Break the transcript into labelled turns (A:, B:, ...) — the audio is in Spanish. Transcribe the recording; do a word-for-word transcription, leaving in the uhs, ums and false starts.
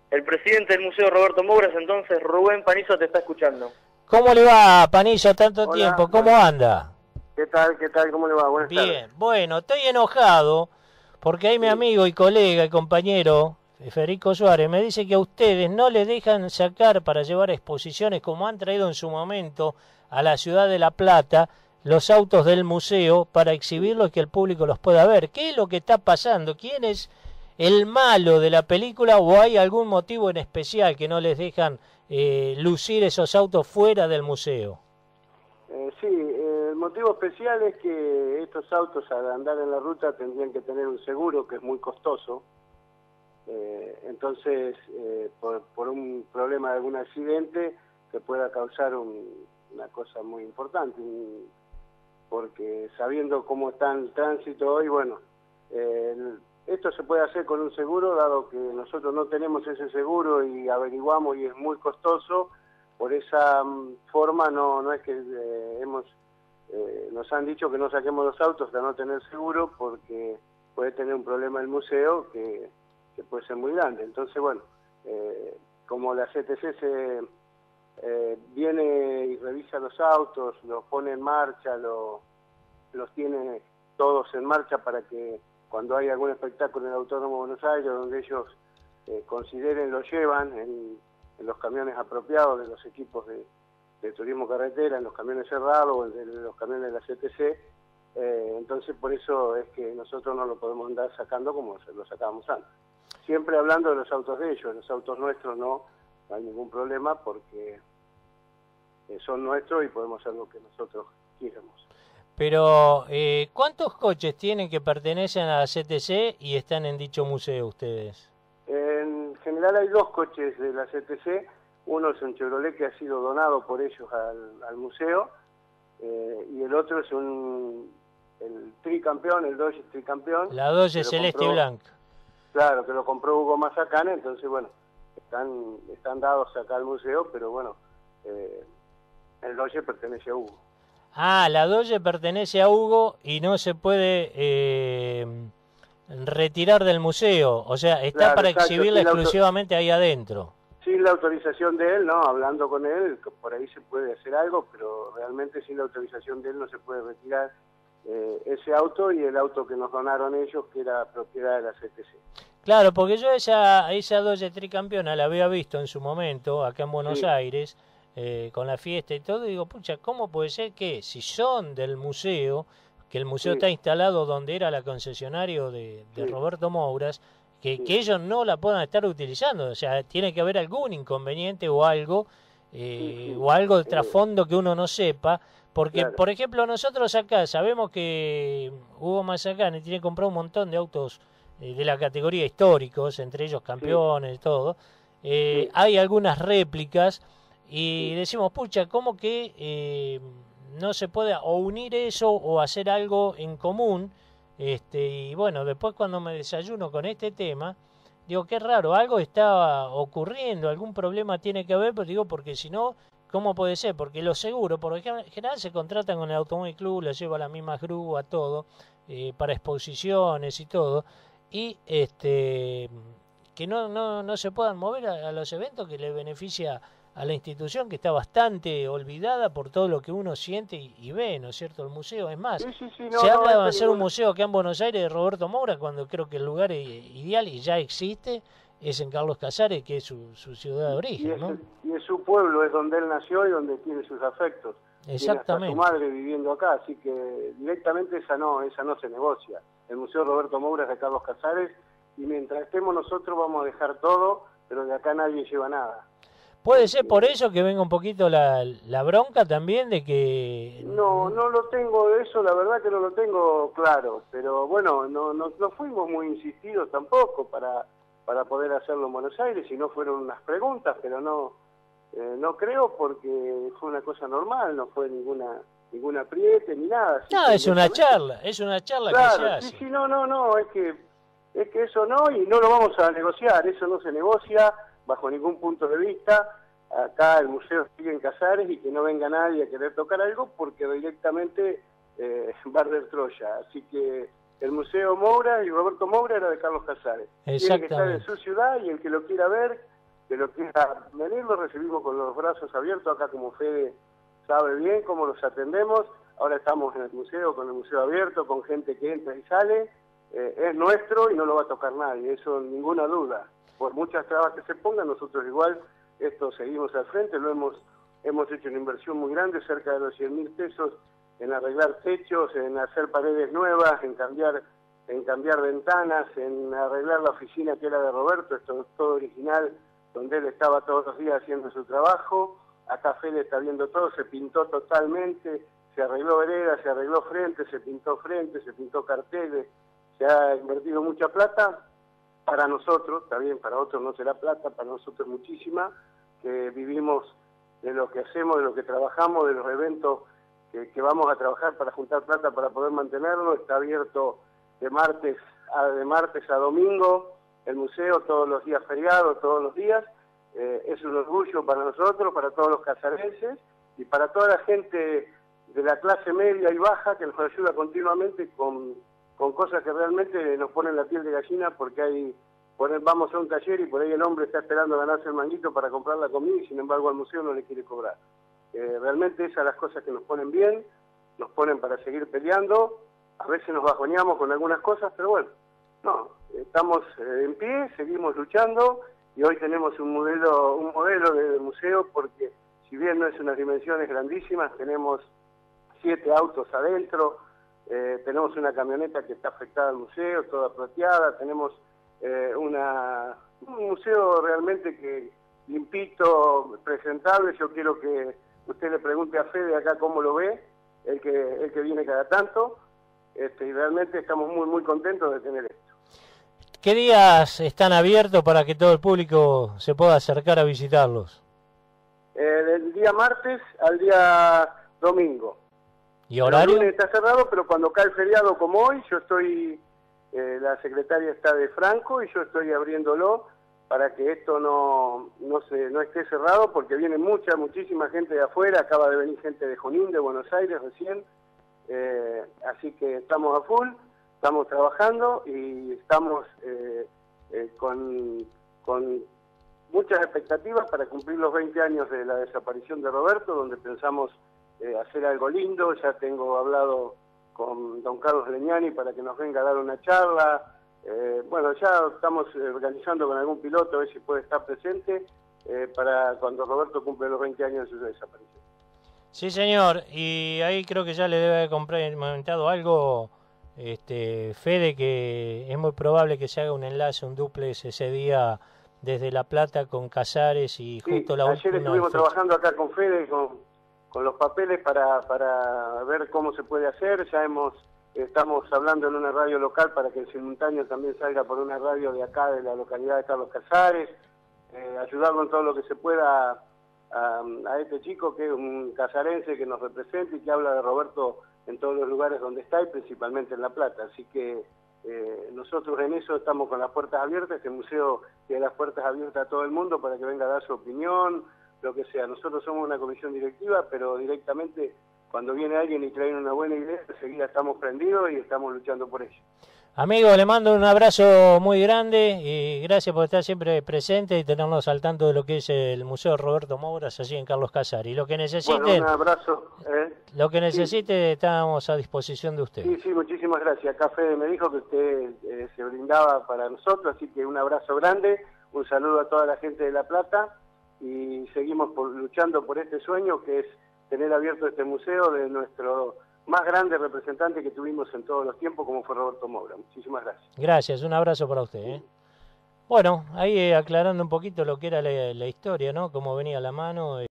A: El presidente del Museo Roberto Mouras, entonces, Rubén Panizo, te está escuchando.
B: ¿Cómo le va, Panizo, tanto
C: Hola,
B: tiempo? ¿Cómo anda?
C: ¿Qué tal? ¿Qué tal? ¿Cómo le va? Buenas
B: Bien,
C: tardes.
B: bueno, estoy enojado porque ahí mi
C: Sí.
B: amigo y colega y compañero Federico Suárez me dice que a ustedes no les dejan sacar para llevar exposiciones como han traído en su momento a la ciudad de La Plata los autos del museo para exhibirlos y que el público los pueda ver. ¿Qué es lo que está pasando? ¿Quién es el malo de la película o hay algún motivo en especial que no les dejan eh, lucir esos autos fuera del museo?
C: Eh, sí, eh, el motivo especial es que estos autos al andar en la ruta tendrían que tener un seguro que es muy costoso. Eh, entonces, eh, por, por un problema de algún accidente, que pueda causar un, una cosa muy importante, un, porque sabiendo cómo está el tránsito hoy, bueno, eh, el, esto se puede hacer con un seguro, dado que nosotros no tenemos ese seguro y averiguamos y es muy costoso. Por esa um, forma no no es que eh, hemos eh, nos han dicho que no saquemos los autos hasta no tener seguro, porque puede tener un problema el museo que, que puede ser muy grande. Entonces, bueno, eh, como la C T C se eh, viene y revisa los autos, los pone en marcha, lo, los tiene todos en marcha para que cuando hay algún espectáculo en el Autódromo de Buenos Aires, donde ellos eh, consideren, lo llevan en, en los camiones apropiados de los equipos de, de turismo carretera, en los camiones cerrados o en los camiones de la C T C. Eh, entonces, por eso es que nosotros no lo podemos andar sacando como lo sacábamos antes. Siempre hablando de los autos de ellos, los autos nuestros no, no hay ningún problema porque eh, son nuestros y podemos hacer lo que nosotros quieramos.
B: Pero, eh, ¿cuántos coches tienen que pertenecen a la C T C y están en dicho museo ustedes?
C: En general hay dos coches de la C T C, uno es un Chevrolet que ha sido donado por ellos al, al museo, eh, y el otro es un el tricampeón, el Dodge tricampeón.
B: La Dodge celeste
C: compró,
B: y blanca.
C: Claro, que lo compró Hugo Mazacane, entonces bueno, están, están dados acá al museo, pero bueno, eh, el Dodge pertenece a Hugo.
B: Ah, la Dodge pertenece a Hugo y no se puede eh, retirar del museo. O sea, está
C: Claro,
B: para
C: exacto,
B: exhibirla
C: sin la auto-
B: exclusivamente ahí adentro.
C: Sin la autorización de él, no, hablando con él, por ahí se puede hacer algo, pero realmente sin la autorización de él no se puede retirar eh, ese auto y el auto que nos donaron ellos, que era propiedad de la C T C.
B: Claro, porque yo esa, esa Dodge tricampeona la había visto en su momento acá en Buenos
C: Sí.
B: Aires, eh, con la fiesta y todo, y digo, pucha, ¿cómo puede ser que si son del museo, que el museo
C: Sí.
B: está instalado donde era la concesionario de, de
C: Sí.
B: Roberto Mouras, que,
C: Sí.
B: que ellos no la puedan estar utilizando? O sea, tiene que haber algún inconveniente o algo, eh,
C: Sí, sí.
B: o algo de
C: Eh,
B: trasfondo que uno no sepa, porque,
C: claro.
B: por ejemplo, nosotros acá sabemos que Hugo Mazacane tiene comprado un montón de autos eh, de la categoría históricos, entre ellos campeones y todo. Eh,
C: Sí.
B: Hay algunas réplicas y
C: Sí.
B: decimos, pucha, ¿cómo que eh, no se puede o unir eso o hacer algo en común? Este, y bueno, después cuando me desayuno con este tema, digo, qué raro, algo está ocurriendo, algún problema tiene que haber, pero digo, porque si no, ¿cómo puede ser? Porque los seguros, por ejemplo, en general se contratan con el Automóvil Club, les lleva la misma grúa, todo, eh, para exposiciones y todo, y este que no, no, no se puedan mover a, a los eventos, que le beneficia a la institución, que está bastante olvidada por todo lo que uno siente y, y ve, ¿no es cierto? El museo, es más,
C: Sí, sí, sí, no,
B: se
C: no,
B: habla de
C: esto
B: hacer un
C: ninguna-
B: museo acá en Buenos Aires de Roberto Moura, cuando creo que el lugar i- ideal y ya existe es en Carlos Casares, que es su, su ciudad de
C: y,
B: origen,
C: es,
B: ¿no?
C: y es su pueblo, es donde él nació y donde tiene sus afectos. Tiene hasta su
B: Exactamente.
C: madre viviendo acá, así que directamente esa no, esa no se negocia. El Museo Roberto Moura es de Carlos Casares y mientras estemos nosotros vamos a dejar todo, pero de acá nadie lleva nada.
B: Puede ser por eso que venga un poquito la, la bronca también de que...
C: No, no lo tengo de eso, la verdad que no lo tengo claro, pero bueno, no, no, no fuimos muy insistidos tampoco para, para poder hacerlo en Buenos Aires, y no fueron unas preguntas, pero no, eh, no creo, porque fue una cosa normal, no fue ninguna ningún apriete ni nada. Así
B: No,
C: que
B: es una
C: directamente-
B: charla, es una charla que se
C: Claro,
B: hace.
C: sí, sí, no, no, no, es que, es que eso no, y no lo vamos a negociar, eso no se negocia bajo ningún punto de vista. Acá el museo sigue en Casares y que no venga nadie a querer tocar algo, porque directamente eh, va a arder Troya. Así que el Museo Moura y Roberto Moura era de Carlos Casares. Tiene que estar en
B: Exactamente.
C: su ciudad y el que lo quiera ver, que lo quiera venir, lo recibimos con los brazos abiertos, acá como Fede sabe bien cómo los atendemos. Ahora estamos en el museo, con el museo abierto, con gente que entra y sale, eh, es nuestro y no lo va a tocar nadie, eso ninguna duda. Por muchas trabas que se pongan, nosotros igual, esto seguimos al frente, lo hemos, hemos hecho una inversión muy grande, cerca de los cien mil pesos, en arreglar techos, en hacer paredes nuevas, en cambiar, en cambiar ventanas, en arreglar la oficina que era de Roberto, esto es todo original, donde él estaba todos los días haciendo su trabajo. Acá Fede está viendo todo, se pintó totalmente, se arregló vereda, se arregló frente, se pintó frente, se pintó carteles, se ha invertido mucha plata. Para nosotros, está bien, para otros no será plata, para nosotros muchísima, que vivimos de lo que hacemos, de lo que trabajamos, de los eventos que, que vamos a trabajar para juntar plata para poder mantenerlo. Está abierto de martes a, de martes a domingo el museo, todos los días feriados, todos los días. Eh, es un orgullo para nosotros, para todos los casarenses y para toda la gente de la clase media y baja que nos ayuda continuamente con, con cosas que realmente nos ponen la piel de gallina, porque hay por, vamos a un taller y por ahí el hombre está esperando ganarse el manguito para comprar la comida y sin embargo al museo no le quiere cobrar. Eh, realmente esas son las cosas que nos ponen bien, nos ponen para seguir peleando. A veces nos bajoneamos con algunas cosas, pero bueno, no, estamos eh, en pie, seguimos luchando. Y hoy tenemos un modelo un modelo de, de museo, porque si bien no es unas dimensiones grandísimas, tenemos siete autos adentro, eh, tenemos una camioneta que está afectada al museo, toda plateada, tenemos eh, una, un museo realmente que limpito, presentable. Yo quiero que usted le pregunte a Fede acá cómo lo ve, el que, el que viene cada tanto, este, y realmente estamos muy muy contentos de tener esto.
B: ¿Qué días están abiertos para que todo el público se pueda acercar a visitarlos?
C: Eh, del día martes al día domingo.
B: ¿Y horario?
C: El lunes está cerrado, pero cuando cae el feriado como hoy, yo estoy, eh, la secretaria está de Franco y yo estoy abriéndolo para que esto no, no, se, no esté cerrado, porque viene mucha, muchísima gente de afuera, acaba de venir gente de Junín, de Buenos Aires recién, eh, así que estamos a full. Estamos trabajando y estamos eh, eh, con, con muchas expectativas para cumplir los veinte años de la desaparición de Roberto, donde pensamos eh, hacer algo lindo. Ya tengo hablado con don Carlos Leñani para que nos venga a dar una charla. Eh, bueno, ya estamos organizando con algún piloto a ver si puede estar presente eh, para cuando Roberto cumple los veinte años de su desaparición. Sí,
B: señor, y ahí creo que ya le debe haber complementado algo Este, Fede, que es muy probable que se haga un enlace, un duplex ese día desde La Plata con Casares y justo
C: sí,
B: la
C: ayer estuvimos fecha. trabajando acá con Fede con, con los papeles para, para ver cómo se puede hacer. Ya hemos estamos hablando en una radio local para que el simultáneo también salga por una radio de acá, de la localidad de Carlos Casares, eh, ayudarlo en todo lo que se pueda a, a este chico que es un casarense que nos representa y que habla de Roberto en todos los lugares donde está y principalmente en La Plata. Así que eh, nosotros en eso estamos con las puertas abiertas. Este museo tiene las puertas abiertas a todo el mundo para que venga a dar su opinión, lo que sea. Nosotros somos una comisión directiva, pero directamente cuando viene alguien y trae una buena idea, enseguida estamos prendidos y estamos luchando por ello.
B: Amigo, le mando un abrazo muy grande y gracias por estar siempre presente y tenernos al tanto de lo que es el Museo Roberto Mouras allí en Carlos Casares. Y lo que necesiten,
C: bueno, un abrazo. ¿eh?
B: Lo que necesite, sí. Estamos a disposición de usted.
C: Sí, sí, muchísimas gracias. Acá Fede me dijo que usted eh, se brindaba para nosotros, así que un abrazo grande, un saludo a toda la gente de La Plata y seguimos por, luchando por este sueño que es tener abierto este museo de nuestro más grande representante que tuvimos en todos los tiempos, como fue Roberto Moura. Muchísimas gracias.
B: Gracias, un abrazo para usted. ¿eh? Bueno, ahí aclarando un poquito lo que era la, la historia, ¿no? Cómo venía la mano.